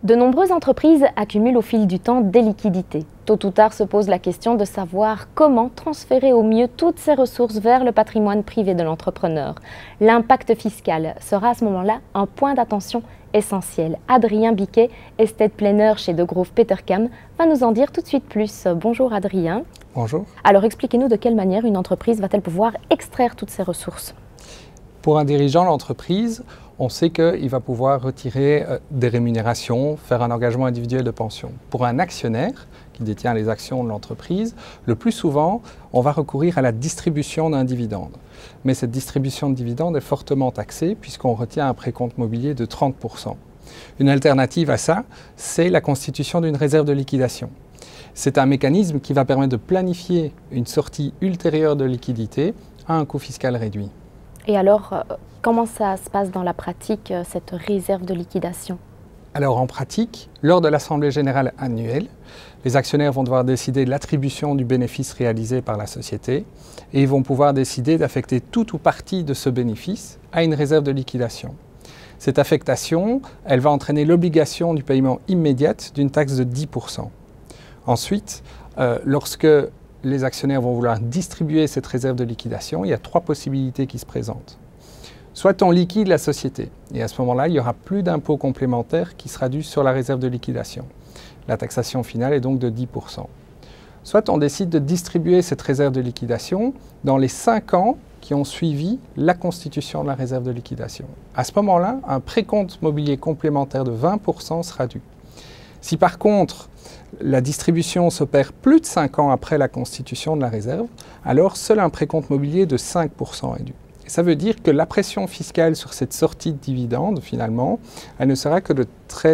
De nombreuses entreprises accumulent au fil du temps des liquidités. Tôt ou tard se pose la question de savoir comment transférer au mieux toutes ces ressources vers le patrimoine privé de l'entrepreneur. L'impact fiscal sera à ce moment-là un point d'attention essentiel. Adrien Biquet, estate planner chez De Groove Petercam, va nous en dire tout de suite plus. Bonjour Adrien. Bonjour. Alors expliquez-nous de quelle manière une entreprise va-t-elle pouvoir extraire toutes ces ressources? Pour un dirigeant d'entreprise, on sait qu'il va pouvoir retirer des rémunérations, faire un engagement individuel de pension. Pour un actionnaire qui détient les actions de l'entreprise, le plus souvent, on va recourir à la distribution d'un dividende. Mais cette distribution de dividende est fortement taxée puisqu'on retient un précompte mobilier de 30%. Une alternative à ça, c'est la constitution d'une réserve de liquidation. C'est un mécanisme qui va permettre de planifier une sortie ultérieure de liquidité à un coût fiscal réduit. Et alors, comment ça se passe dans la pratique, cette réserve de liquidation? Alors en pratique, lors de l'Assemblée générale annuelle, les actionnaires vont devoir décider de l'attribution du bénéfice réalisé par la société et ils vont pouvoir décider d'affecter tout ou partie de ce bénéfice à une réserve de liquidation. Cette affectation, elle va entraîner l'obligation du paiement immédiat d'une taxe de 10%. Ensuite, lorsque les actionnaires vont vouloir distribuer cette réserve de liquidation, il y a trois possibilités qui se présentent. Soit on liquide la société, et à ce moment-là, il n'y aura plus d'impôt complémentaire qui sera dû sur la réserve de liquidation. La taxation finale est donc de 10%. Soit on décide de distribuer cette réserve de liquidation dans les 5 ans qui ont suivi la constitution de la réserve de liquidation. À ce moment-là, un précompte mobilier complémentaire de 20% sera dû. Si par contre, la distribution s'opère plus de 5 ans après la constitution de la réserve, alors seul un précompte mobilier de 5% est dû. Et ça veut dire que la pression fiscale sur cette sortie de dividende, finalement, elle ne sera que de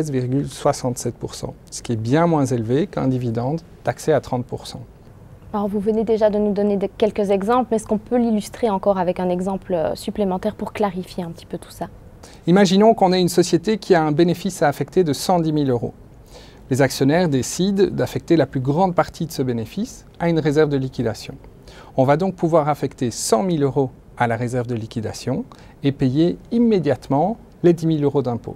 13,67%, ce qui est bien moins élevé qu'un dividende taxé à 30%. Alors vous venez déjà de nous donner quelques exemples, mais est-ce qu'on peut l'illustrer encore avec un exemple supplémentaire pour clarifier un petit peu tout ça? Imaginons qu'on ait une société qui a un bénéfice à affecter de 110 000 euros. Les actionnaires décident d'affecter la plus grande partie de ce bénéfice à une réserve de liquidation. On va donc pouvoir affecter 100 000 euros à la réserve de liquidation et payer immédiatement les 10 000 euros d'impôt.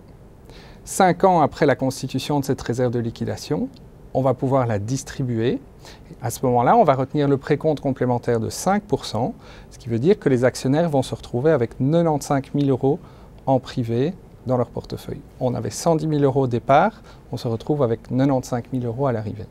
5 ans après la constitution de cette réserve de liquidation, on va pouvoir la distribuer. À ce moment-là, on va retenir le précompte complémentaire de 5%, ce qui veut dire que les actionnaires vont se retrouver avec 95 000 euros en privé dans leur portefeuille. On avait 110 000 euros au départ, on se retrouve avec 95 000 euros à l'arrivée.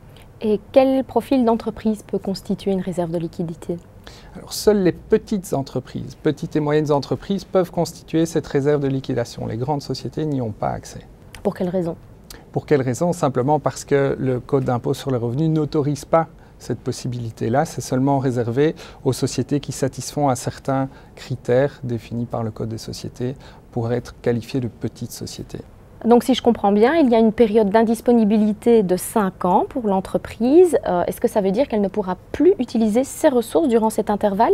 Et quel profil d'entreprise peut constituer une réserve de liquidité? Alors, seules les petites entreprises, petites et moyennes entreprises peuvent constituer cette réserve de liquidation. Les grandes sociétés n'y ont pas accès. Pour quelle raison? Pour quelle raison? Simplement parce que le Code d'impôt sur le revenu n'autorise pas cette possibilité-là. C'est seulement réservé aux sociétés qui satisfont à certains critères définis par le Code des sociétés pour être qualifiées de petites sociétés. Donc si je comprends bien, il y a une période d'indisponibilité de 5 ans pour l'entreprise. Est-ce que ça veut dire qu'elle ne pourra plus utiliser ses ressources durant cet intervalle?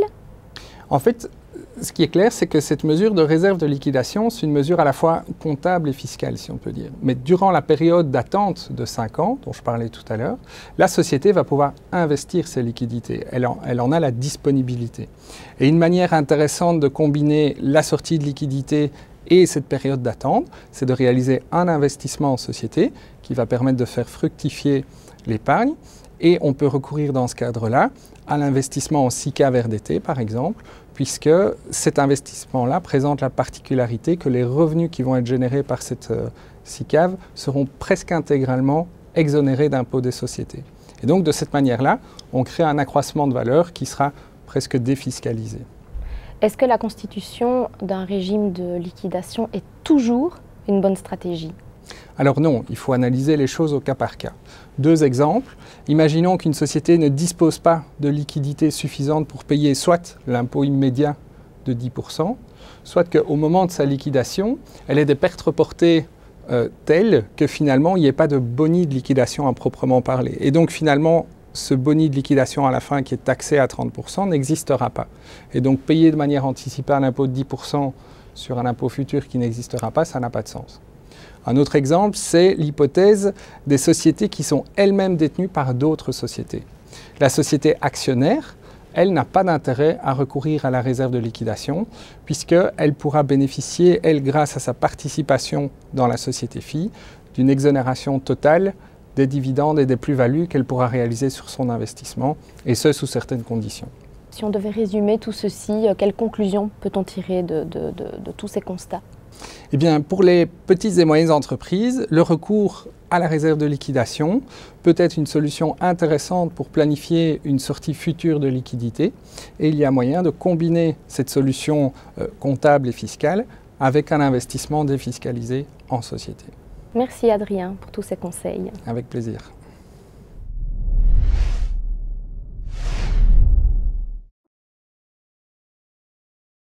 En fait, ce qui est clair, c'est que cette mesure de réserve de liquidation, c'est une mesure à la fois comptable et fiscale, si on peut dire. Mais durant la période d'attente de 5 ans, dont je parlais tout à l'heure, la société va pouvoir investir ses liquidités. Elle en a la disponibilité. Et une manière intéressante de combiner la sortie de liquidité et cette période d'attente, c'est de réaliser un investissement en société qui va permettre de faire fructifier l'épargne. Et on peut recourir dans ce cadre-là à l'investissement en SICAV RDT, par exemple, puisque cet investissement-là présente la particularité que les revenus qui vont être générés par cette SICAV seront presque intégralement exonérés d'impôt des sociétés. Et donc, de cette manière-là, on crée un accroissement de valeur qui sera presque défiscalisé. Est-ce que la constitution d'un régime de liquidation est toujours une bonne stratégie? Alors non, il faut analyser les choses au cas par cas. 2 exemples. Imaginons qu'une société ne dispose pas de liquidité suffisante pour payer soit l'impôt immédiat de 10%, soit qu'au moment de sa liquidation, elle ait des pertes reportées telles que finalement il n'y ait pas de boni de liquidation à proprement parler. Et donc finalement, ce boni de liquidation à la fin qui est taxé à 30% n'existera pas. Et donc payer de manière anticipée un impôt de 10% sur un impôt futur qui n'existera pas, ça n'a pas de sens. Un autre exemple, c'est l'hypothèse des sociétés qui sont elles-mêmes détenues par d'autres sociétés. La société actionnaire, elle n'a pas d'intérêt à recourir à la réserve de liquidation puisqu'elle pourra bénéficier, elle, grâce à sa participation dans la société fille, d'une exonération totale des dividendes et des plus-values qu'elle pourra réaliser sur son investissement, et ce, sous certaines conditions. Si on devait résumer tout ceci, quelles conclusions peut-on tirer de tous ces constats? Eh bien, pour les petites et moyennes entreprises, le recours à la réserve de liquidation peut être une solution intéressante pour planifier une sortie future de liquidité, et il y a moyen de combiner cette solution comptable et fiscale avec un investissement défiscalisé en société. Merci Adrien pour tous ces conseils. Avec plaisir.